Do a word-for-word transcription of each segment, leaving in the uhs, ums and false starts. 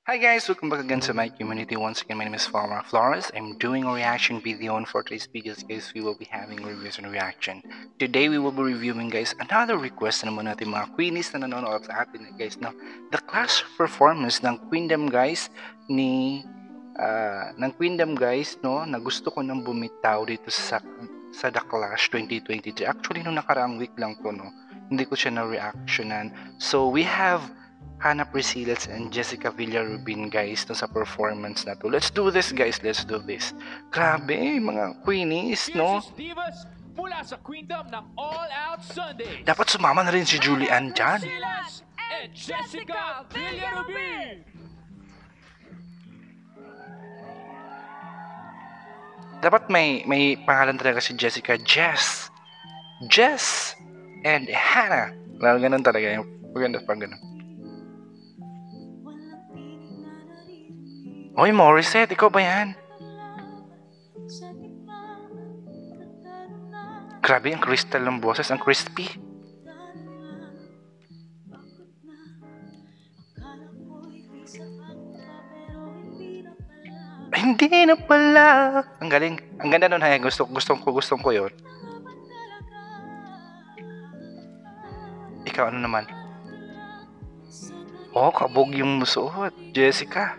Hi guys, welcome back again to my community. Once again, my name is Farmer Flores. I'm doing a reaction video, and for today's videos guys, we will be having reviews and reaction. Today we will be reviewing guys another request na naman natin mga queenies na nanonood sa atin guys, no? The clash performance ng Queendom guys ni uh, ng Queendom guys, no, na gusto ko nang bumitaw dito sa sa The Clash twenty twenty-three. Actually nung nakaraang week lang to, no. Hindi ko siya na reactionan. So we have Hannah Precillas and Jessica Villarubin guys no, sa performance na to. Let's do this guys, let's do this. Grabe, mga queenies, no? Divas mula sa Queendom ng All Out Sunday. Dapat sumama na rin si Julian dyan. Precillas and Jessica Villarubin. Dapat may may pangalan talaga si Jessica, Jess. Jess and Hannah. Lalo ganun talaga yung maganda pag ganun. Hoy, Morissette, ikaw ba yan? Grabe, ang crystal ng boses, ang crispy. Ay, hindi na pala. Ang galing. Ang ganda nun, hay. Gusto, gusto ko, gusto ko yun. Ikaw, ano naman? Oh, kabog yung musuot. Jessica.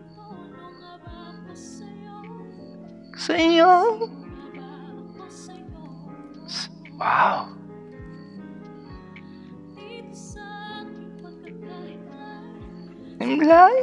Sa'yo. Wow. Imlay.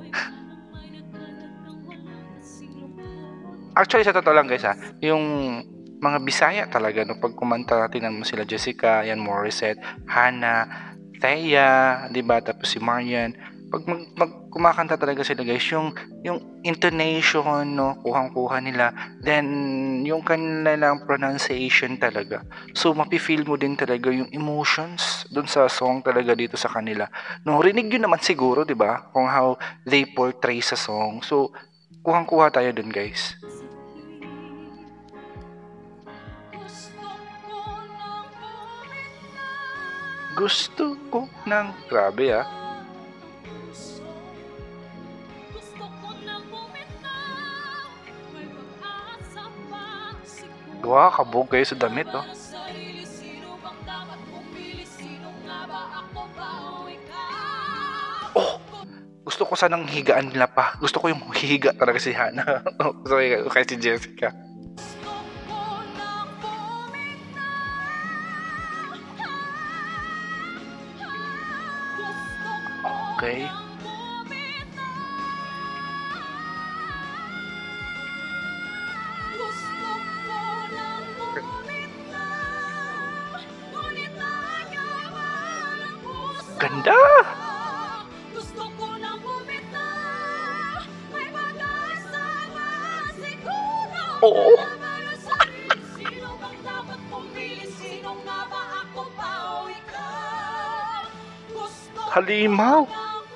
Actually, sa totoo lang guys ha, yung mga Bisaya talaga, no, pag kumanta natin mo sila Jessica, yan, Morissette, Hannah, Thea, di ba, tapos si Marian, pag mag, mag kumakanta talaga sila guys, yung yung intonation, no, kuhang-kuha nila, then yung kanilang pronunciation talaga, so mapi-feel mo din talaga yung emotions dun sa song talaga dito sa kanila, no. Rinig yun naman siguro, di ba, kung how they portray sa song, so kuhang-kuha tayo dun guys. Gusto ko ng grabe ah. Wow, kabog kayo sa damit, oh. Oh! Gusto ko sanang higaan nila pa. Gusto ko yung hihiga talaga si Hannah. Gusto ko kay si Jessica. Okay. Ganda! Oo! Halimaw!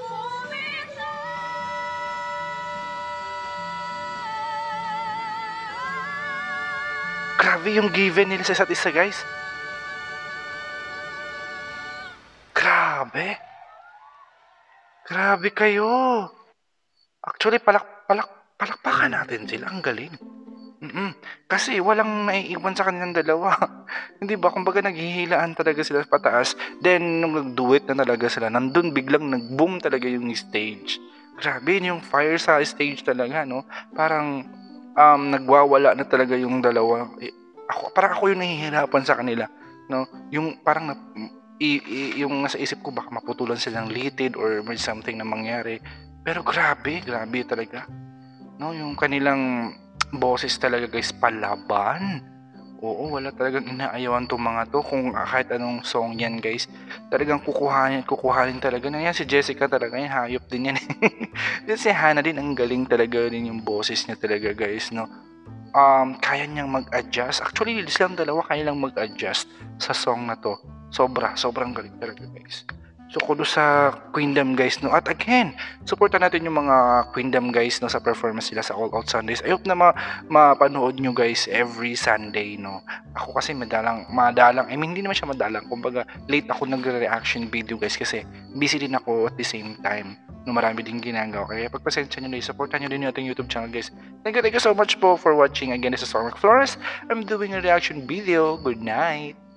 Grabe yung given nila sa isa't isa guys. Grabe. Grabe kayo. Actually, palak, palak, palakpakan natin sila. Ang galing. Mm-mm. Kasi walang naiiwan sa kanilang dalawa. Hindi ba? Kumbaga naghihilaan talaga sila pataas. Then, nung nag-duet na talaga sila, nandun biglang nag-boom talaga yung stage. Grabe, yung fire sa stage talaga, no? Parang um, nagwawala na talaga yung dalawa. Eh, ako, parang ako yung nahihirapan sa kanila, no? Yung parang na, I, i, yung nasa isip ko baka maputulan silang litid or may something na mangyari, pero grabe grabe talaga, no, yung kanilang boses talaga guys, palaban. Oo, wala talagang inaayawan tong mga to. Kung kahit anong song yan guys, talagang kukuhanin kukuhanin talaga na yan. Si Jessica talaga yan, hayop din yan. Then si Hannah din, ang galing talaga din yung boses niya talaga guys, no. Um, kaya niyang mag-adjust. Actually, silang dalawa kaya lang mag-adjust sa song na to. Sobra, sobrang galing talaga guys. So kudo sa Queendom guys, no. At again, supportan natin yung mga Queendom guys, no, sa performance nila sa All Out Sundays. I hope na ma mapanood nyo guys every Sunday, no. Ako kasi madalang, madalang, I mean hindi naman siya madalang. Kumbaga late ako nagre-reaction video guys kasi busy din ako at the same time. no marami din ginagawa. Kaya pagpasensya nyo na, supportan nyo din yung ating YouTube channel, guys. Thank you, thank you so much po for watching. Again, this is Mark Flores. I'm doing a reaction video. Good night.